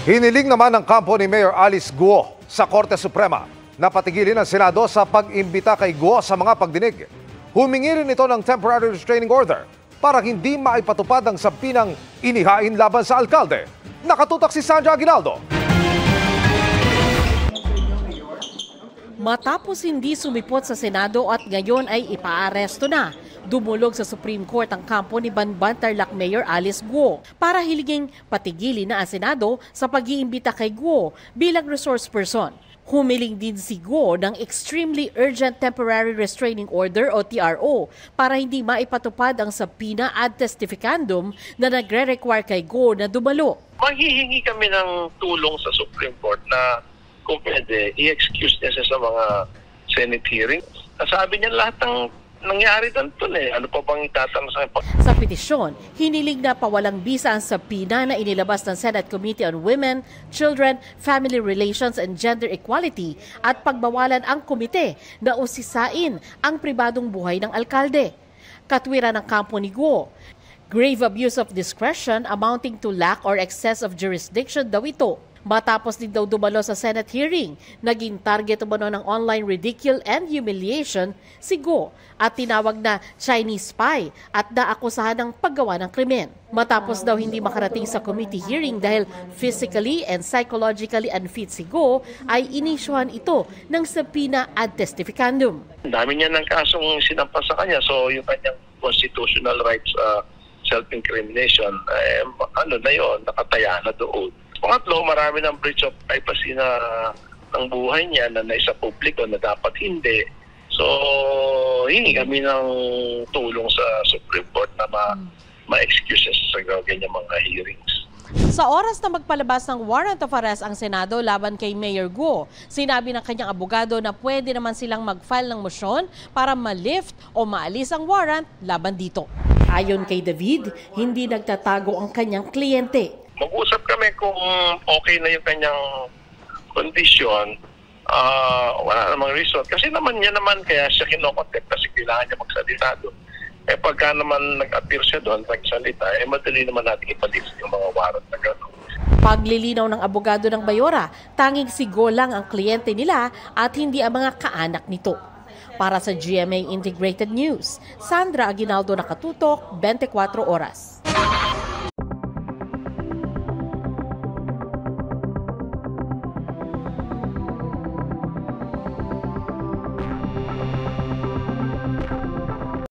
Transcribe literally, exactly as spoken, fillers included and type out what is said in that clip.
Hiniling naman ng kampo ni Mayor Alice Guo sa Korte Suprema na patigilin ang Senado sa pag-imbita kay Guo sa mga pagdinig. Humingi rin ito ng temporary restraining order para hindi maipatupad ang sabinang inihain laban sa alkalde. Nakatutak si Sandra Aguinaldo. Matapos hindi sumipot sa Senado at ngayon ay ipaaresto na, dumulog sa Supreme Court ang kampo ni Banban Tarlac Mayor Alice Guo para hilinging patigilin na ang Senado sa pag-iimbita kay Guo bilang resource person. Humiling din si Guo ng Extremely Urgent Temporary Restraining Order o T R O para hindi maipatupad ang subpoena ad testificandum na nagre-require kay Guo na dumalo. Maghihingi kami ng tulong sa Supreme Court na kung pwede, i-excuse niya siya sa mga Senate hearings. Sabi niya lahat ng nangyari doon eh. Ano pa bang itatanong sa akin? Sa petisyon, hiniling na pawalang bisa ang subpoena na inilabas ng Senate Committee on Women, Children, Family Relations and Gender Equality at pagbawalan ang komite na usisain ang pribadong buhay ng alkalde. Katwiran ng kampo ni Guo, grave abuse of discretion amounting to lack or excess of jurisdiction daw ito. Matapos din daw dumalo sa Senate hearing, naging target umano ng online ridicule and humiliation si Guo at tinawag na Chinese spy at naakusahan ng paggawa ng krimen. Matapos daw hindi makarating sa committee hearing dahil physically and psychologically unfit si Guo, ay inisyuhan ito ng subpoena ad testificandum. Dami niya ng kasong sinampas sa kanya, so yung kanyang constitutional rights uh, self-incrimination, eh, ano na yun, nakataya na doon. Pangatlo, marami ng breach of privacy na ng buhay niya na naisa publiko na dapat hindi. So, hingi kami ng tulong sa Supreme Court na ma- ma-excuse sa ganyan mga hearings. Sa oras na magpalabas ng warrant of arrest ang Senado laban kay Mayor Guo, sinabi ng kanyang abogado na pwede naman silang mag-file ng motion para ma-lift o maalis ang warrant laban dito. Ayon kay David, hindi nagtatago ang kanyang kliyente. Mag-usap kami kung okay na yung kanyang kondisyon, uh, wala namang reason. Kasi naman niya naman kaya siya kinokontek kasi kailangan niya magsalita doon. Eh pagka naman nag-appear siya doon, nagsalita, eh madali naman natin ipalist yung mga warrant na gano'n. Paglilinaw ng abogado ng Bayora, tanging si Guo lang ang kliyente nila at hindi ang mga kaanak nito. Para sa G M A Integrated News, Sandra Aguinaldo, nakatutok, twenty-four oras.